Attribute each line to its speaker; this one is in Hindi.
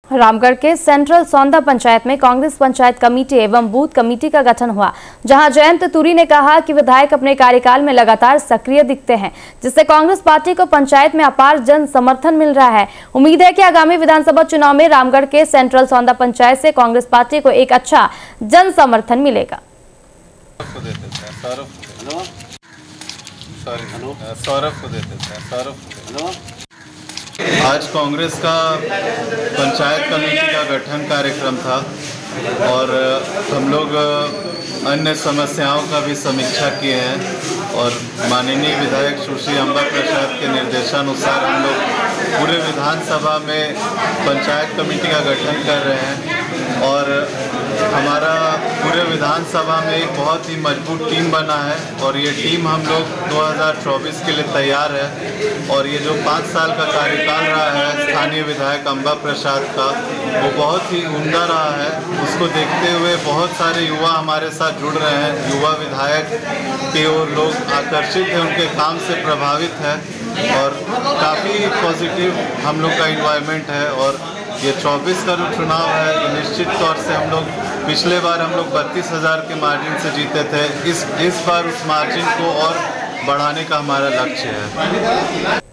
Speaker 1: रामगढ़ के सेंट्रल सौंदा पंचायत में कांग्रेस पंचायत कमेटी एवं बूथ कमेटी का गठन हुआ, जहां जयंत तुरी ने कहा कि विधायक अपने कार्यकाल में लगातार सक्रिय दिखते हैं, जिससे कांग्रेस पार्टी को पंचायत में अपार जन समर्थन मिल रहा है। उम्मीद है कि आगामी विधानसभा चुनाव में रामगढ़ के सेंट्रल सौंदा पंचायत से कांग्रेस पार्टी को एक अच्छा जन समर्थन मिलेगा।
Speaker 2: आज कांग्रेस का पंचायत कमेटी का गठन कार्यक्रम था और हम लोग अन्य समस्याओं का भी समीक्षा किए हैं और माननीय विधायक सुश्री अम्बा प्रसाद के निर्देशानुसार हम लोग पूरे विधानसभा में पंचायत कमेटी का गठन कर रहे हैं और हमारा पूरे विधानसभा में एक बहुत ही मजबूत टीम बना है और ये टीम हम लोग 2024 के लिए तैयार है। और ये जो 5 साल का कार्यकाल रहा है स्थानीय विधायक अम्बा प्रसाद का, वो बहुत ही उम्दा रहा है। उसको देखते हुए बहुत सारे युवा हमारे साथ जुड़ रहे हैं। युवा विधायक के ओर लोग आकर्षित हैं, उनके काम से प्रभावित है और काफ़ी पॉजिटिव हम लोग का इन्वायरमेंट है। और ये 24 का जो चुनाव है, ये निश्चित तौर से हम लोग पिछले बार हम लोग 32,000 के मार्जिन से जीते थे। इस बार उस मार्जिन को और बढ़ाने का हमारा लक्ष्य है।